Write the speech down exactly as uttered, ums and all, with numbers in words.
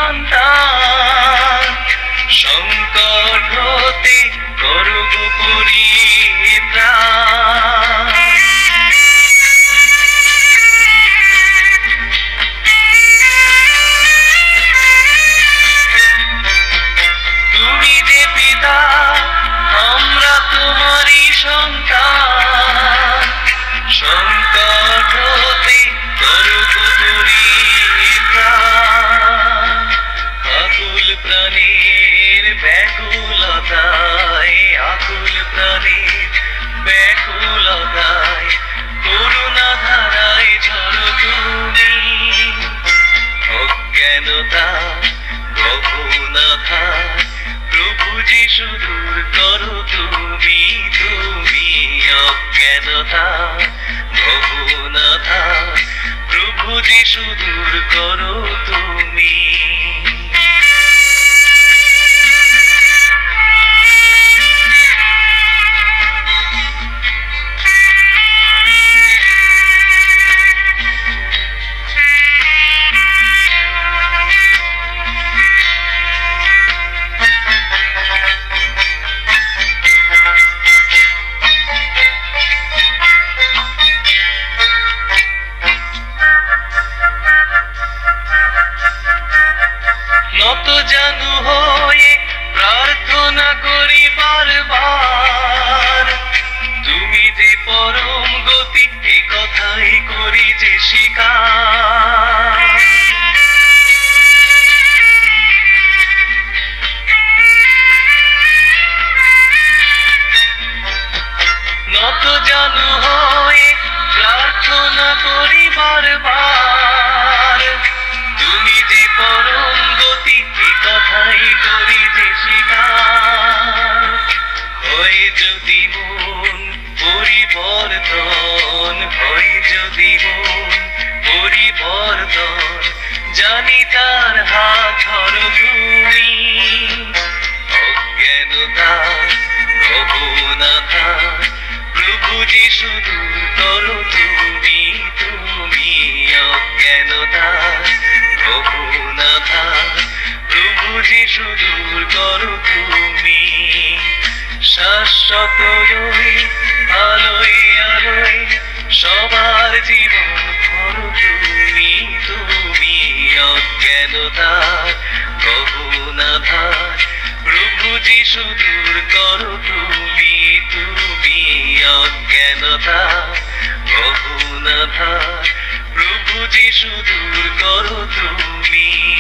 সন্তান সংকট হতে করো গো পরিত্রাণ। তুমি যে পিতা আমরা তোমারই সন্তান সংকট হতে করো গো পরিত্রাণ। আকুল প্রাণীর ব্যাকুলতায় আকুল প্রাণীর ব্যাকুলতায় করুণা ধারায় ঝরো তুমি। অজ্ঞানতা গহনতা প্রভু যিশু দূর করো তুমি তুমি। অজ্ঞানতা গহনতা প্রভু যিশু দূর করো তুমি। নত জানু হয়ে প্রার্থনা করি বারবার তুমি যে পরম গতি এ কথাই করি যে স্বীকার। নত জানু হয়ে প্রার্থনা করি বারবার তুমি যে পরম গতি এ কথাই করি যে স্বীকার। হয় যদি মন পরিবর্তন হয় যদি মন পরিবর্তন জানি তার হাত ধরো তুমি। অজ্ঞানতা গহনতা প্রভু যিশু দূর করো তুমি তুমি। অজ্ঞানতা গহনতা প্রভু যিশু দূর করো তুমি। শাশ্বত আলোয় আলোয় সবার জীবন ভরো তুমি তুমি। অজ্ঞানতা গহনতা প্রভু যিশু দূর করো তুমি তুমি। অজ্ঞানতা গহনতা প্রভু যিশু দূর করো তুমি।